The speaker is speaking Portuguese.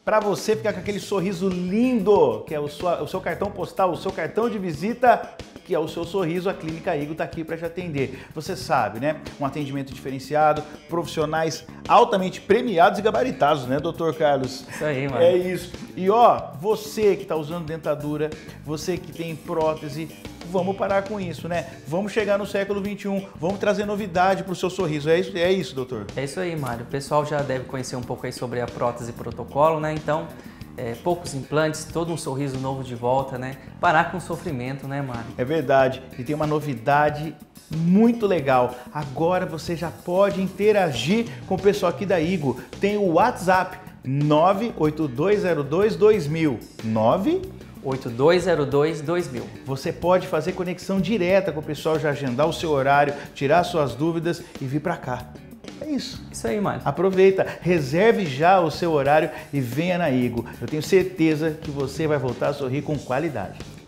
para você ficar com aquele sorriso lindo, que é o seu cartão postal, o seu cartão de visita, que é o seu sorriso, a Clínica Igo está aqui para te atender. Você sabe, né? Um atendimento diferenciado, profissionais altamente premiados e gabaritados, né, doutor Carlos? Isso aí, mano. É isso. E ó, você que está usando dentadura, você que tem prótese, vamos parar com isso, né? Vamos chegar no século XXI, vamos trazer novidade para o seu sorriso. É isso, doutor? É isso aí, Mário. O pessoal já deve conhecer um pouco aí sobre a prótese protocolo, né? Então, poucos implantes, todo um sorriso novo de volta, né? Parar com o sofrimento, né, Mário? É verdade. E tem uma novidade muito legal. Agora você já pode interagir com o pessoal aqui da Igo. Tem o WhatsApp 982022000. 8202-2000. Você pode fazer conexão direta com o pessoal, já agendar o seu horário, tirar suas dúvidas e vir para cá. É isso. Isso aí, Mário. Aproveita, reserve já o seu horário e venha na Igo. Eu tenho certeza que você vai voltar a sorrir com qualidade.